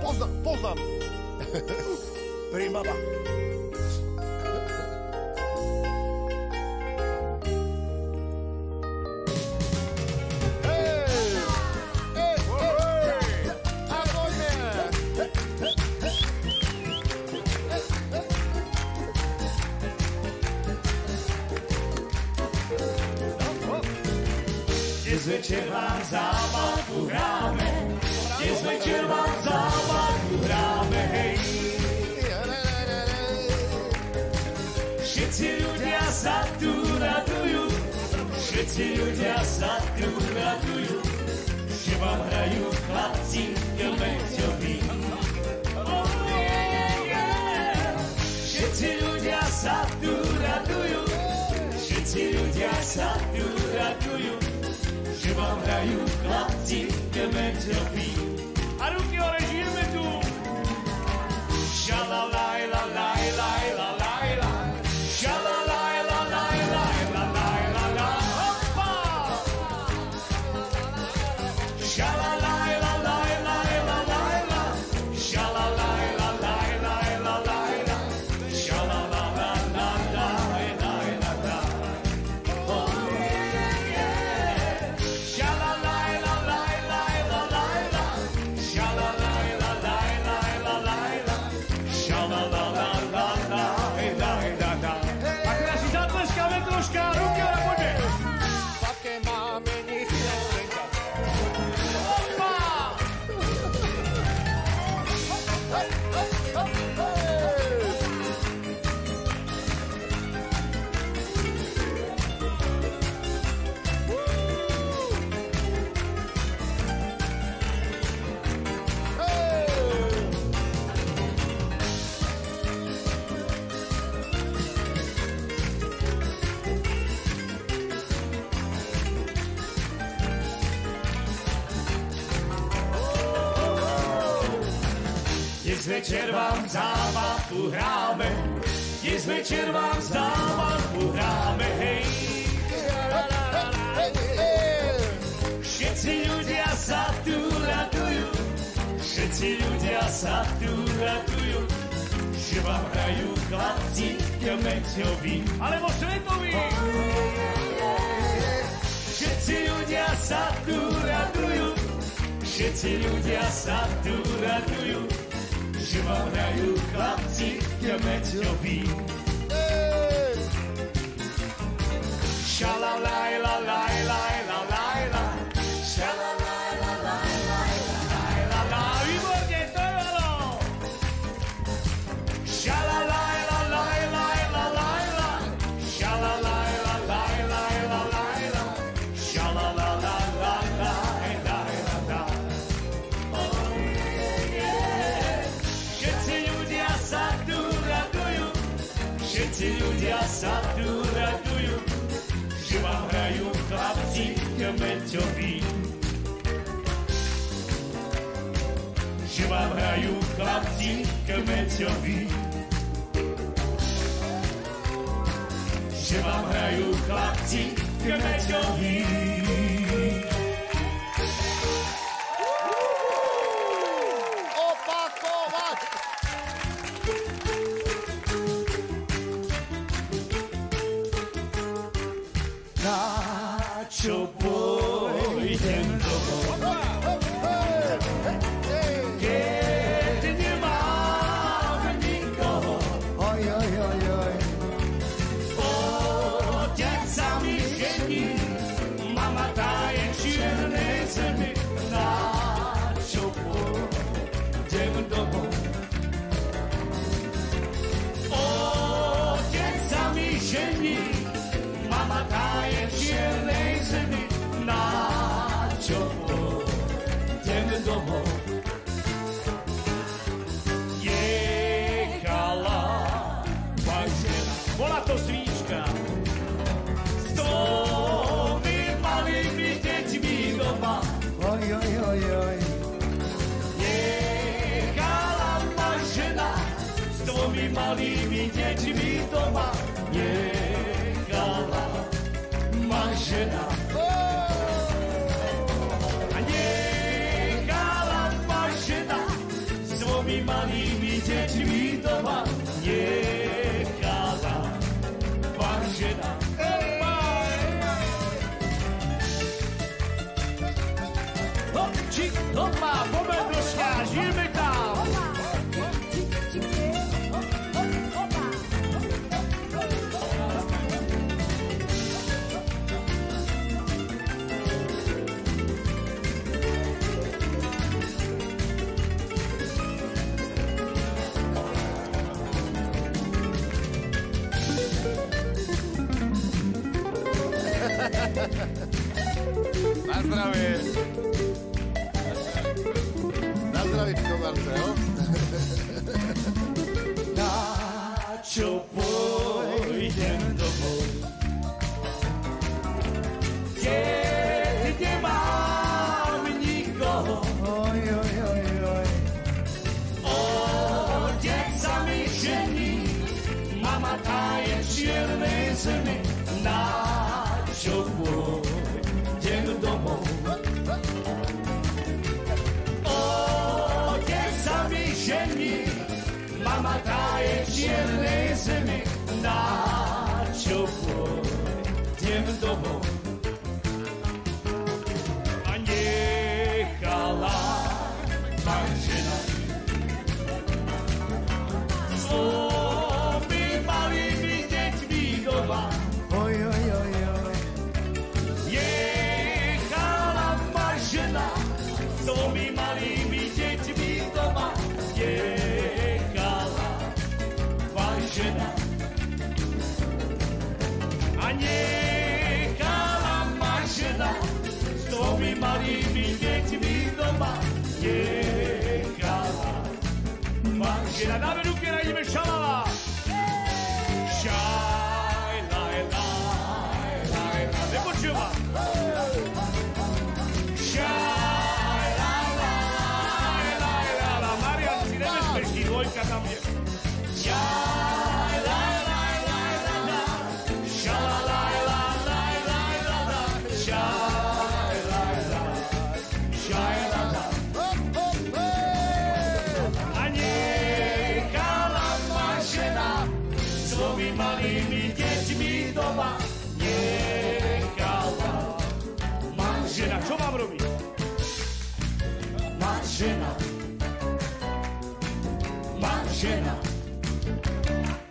Poznám. Príjmava. Večer vám zábavku hráme, dnes večer vám zábavku hráme, hej. Všetci ľudia sa tu radujú, všetci ľudia sa tu radujú, že vám hrajú chlapci Kmeťoví. Oh, yeah. Všetci ľudia sa tu radujú, všetci ľudia sa tu radujú, že vám hrajú chlapci Kmeťoví. A ruky hore, žijeme tu. Šalalaj, lalaj, laj, lalaj, laj. Šalalaj, lalaj, laj, lalaj, lalaj. Hopa! Šalalaj, lalaj, laj, lalaj, laj. Šalalaj, lalaj, laj, lalaj, laj. Šalalaj, lalaj, laj, laj, laj. Oh, večer vám zábavku hráme, dnes večer vám zábavku hráme, hej. Všetci ľudia sa tu radujú, všetci ľudia sa tu radujú, že vám hrajú chlapci Kmeťoví. Alebo svetoví. Všetci ľudia sa tu radujú, všetci ľudia sa tu radujú, že vám hrajú chlapci Kmeťoví. Šalalaj, lalaj, laj, lalaj, laj. Šalalaj, lalaj, laj, lalaj, lalaj. Výborne, to je ono. Šalalaj, lalaj, laj, lalaj, laj. Šalalaj, lalaj, laj, lalaj, laj. Šalalaj, lalaj, laj, laj, laj. Všetci ľudia sa tu radujú, že vám hrajú chlapci Kmeťoví. Že vám hrajú chlapci Kmeťoví. Že vám hrajú chlapci Kmeťoví. Opakovať! Na čo pôjdem domov, keď nemám nikoho. Oj, oj, oj, oj. Otec sa mi žení, mama táje čiernej zemi. Na čo pôjdem domov, otec sa mi žení, mama táje v čiernej zemi. Na čo pôjdem domov? Jechala žena, bola to svíčka s dvomi malými deťmi doma. Oj, oj, oj, oj. Jechala žena s dvomi malými deťmi doma. Jechala žena. A nechala ma žena s malými deťmi doma nechala pán žena. Hopčík doma, poďme prosím, žijeme tam. Na zdravie. Na zdravíčko, Marcel. Na čo pôjdem domov, keď nemám nikoho. Oj, oj, oj, oj. Otec sa mi žení, mama tá je v čiernej zemi. Na čo pôjdem domov, otec sa mi žení, mama tá je v čiernej zemi. Na čo pôjdem domov a nechala ma žena s dvomi malými deťmi doma. Oj, oj, oj, oj. Nechala ma žena s dvomi malými deťmi doma. Nechala ma žena a nechala ma žena s dvomi malými deťmi doma. Nechala ma žena. Dáme ruky, najdeme šalala. Šaj, laj, laj, laj, laj. Nepočúva. Šaj, laj, laj, laj, laj, laj. Marian, si nebezpečný, dvojka tam je. Šaj, laj, laj, laj, laj, laj. Šala, laj, laj, laj, laj, laj, laj. Šaj, laj, laj, šaj, laj, laj. A nechala ma žena s dvomi malými deťmi doma. Nechala ma žena. Čo mám robiť? Ma žena. Ma žena.